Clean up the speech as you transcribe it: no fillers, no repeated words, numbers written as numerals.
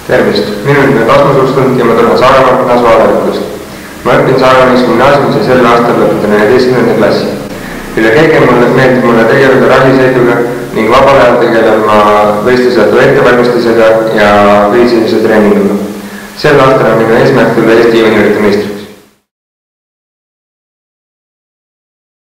Tervist! Minu nimi on Rasmus Ustund ja ma tulen Saaremaalt Nasu Alarikust. Ma õpin Saaremaal gümnaasiumis ja sel aastal lõpetan 11. klassi. Üle kõige meeldib mulle tegeleda rallisõiduga ning vabal ajal tegelen ma võistlusõidu ettevalmistusega ja füüsilise treeninguga. Sel aastal on minu eesmärk tulla Eesti juuniorite meistriks.